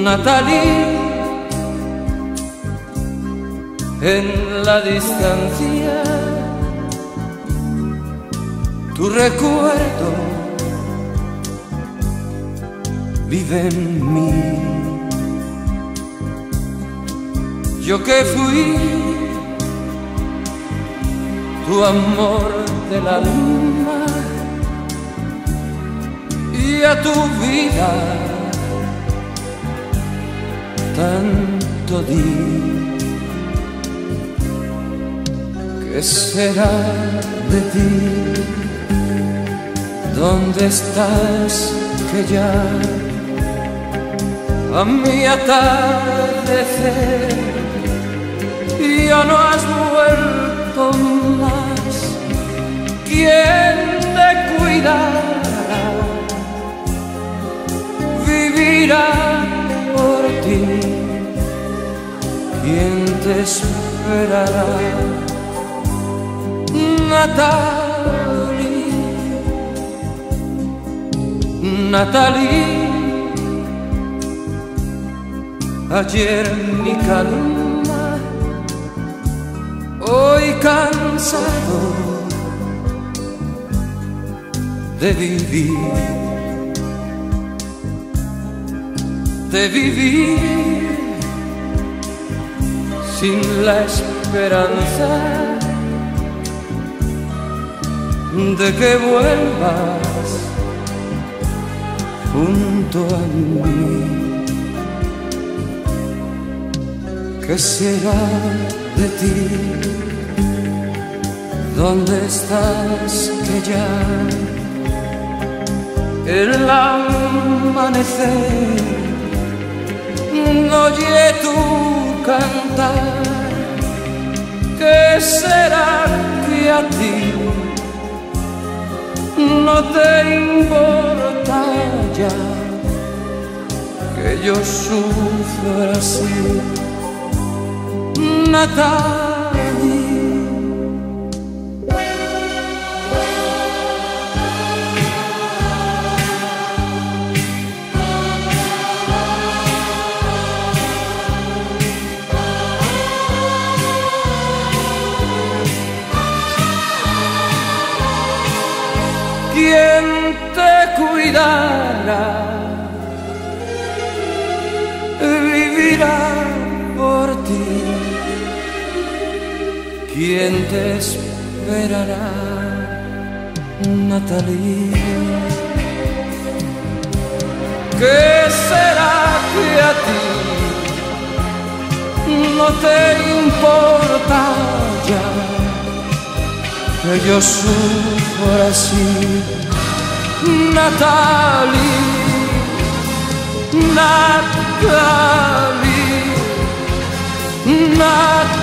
Natalie, en la distancia tu recuerdo vive en mí. Yo que fui tu amor del alma y a tu vida tanto di. ¿Qué será de ti? ¿Dónde estás que ya a mi atardecer ya no has vuelto más? ¿Quién te cuidará? Vivirá por ti. ¿Quién te esperará? Natalie, Natalie, ayer mi calma, hoy cansado de vivir sin la esperanza de que vuelvas junto a mí. ¿Qué será de ti? ¿Dónde estás que ya el amanecer no oye tu cantar? ¿Qué será que a ti no te importa ya que yo sufra así? Natalie, ¿quién te cuidará? Vivirá por ti. ¿Quién te esperará? Natalie. ¿Qué será que a ti no te importa ya que yo sufro así? Natalie, Natalie, Natalie.